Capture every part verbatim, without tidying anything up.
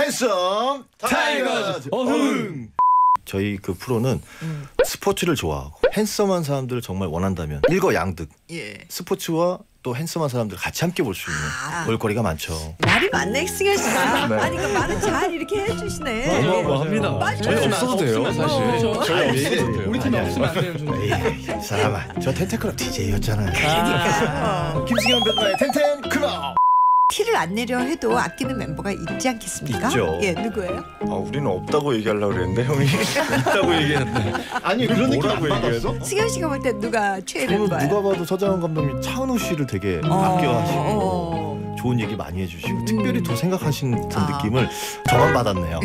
핸섬 타이거즈 어흥. 저희 그 프로는 음. 스포츠를 좋아하고 핸섬한 사람들을 정말 원한다면 일거양득 예. 스포츠와 또 핸섬한 사람들 같이 함께 볼 수 있는 아. 볼거리가 많죠. 말이 많네, 승현 씨가. 네. 아니, 그 말은 잘 이렇게 해주시네. 어마어마합니다. 맞아요. 저희 없어도 돼요, 사실. 어. 저희 아니, 없어도 돼요. 우리 팀에 아니, 없으면 안 돼요. 좀. 에이, 이 사람아, 저 텐텐클럽 디제이였잖아요. 그러니까. 김승현 변호의 텐텐클럽. 티를 안 내려 해도 아끼는 멤버가 있지 않겠습니까? 있죠. 예, 누구예요? 아, 우리는 없다고 얘기하려고 그랬는데 형이 있다고 얘기했는데. 아니 그런 느낌 안 뭐라고 받았어? 승현 씨가 볼 때 누가 최애 저는 멤버예요? 누가 봐도 서장훈 감독님 차은우 씨를 되게 어, 아껴하시고 어. 좋은 얘기 많이 해주시고 음. 특별히 더 생각하신 듯한 아. 느낌을 저만 받았네요.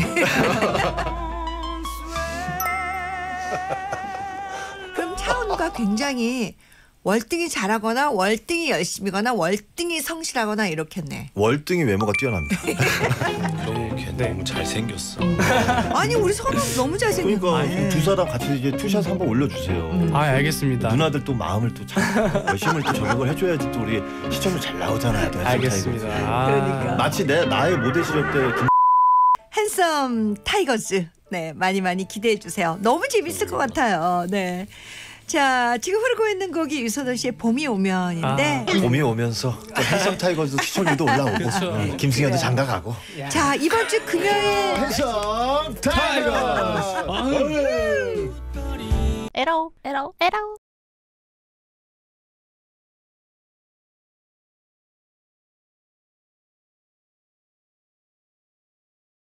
그럼 차은우가 굉장히 월등히 잘하거나 월등히 열심히거나 월등히 성실하거나 이렇겠네. 월등히 외모가 뛰어납니다. 너무 걔 너무 잘생겼어. 아니, 우리 선우 너무 잘생겼네. 그러니까 두 사람 같이 이제 투샷 한번 올려주세요. 음. 아, 알겠습니다. 누나들 또 마음을 또 참 열심을 또 저격을 해줘야지 또 우리 시청률 잘 나오잖아요. 또 알겠습니다. 타이거즈. 아. 그러니까. 마치 내 나의 모델 시절 때 김... 핸섬 타이거즈. 네, 많이 많이 기대해 주세요. 너무 재밌을 것 같아요. 네. 자, 지금 흐르고 있는 곡이 유소돈 씨의 봄이 오면인데 아. 봄이 오면서 또 핸섬 타이거즈 시청률도 올라오고 그쵸. 음, 김승현도 그래요. 장가가고. 자, 이번 주 금요일 핸섬 타이거즈. 아유. 에러 에러 에러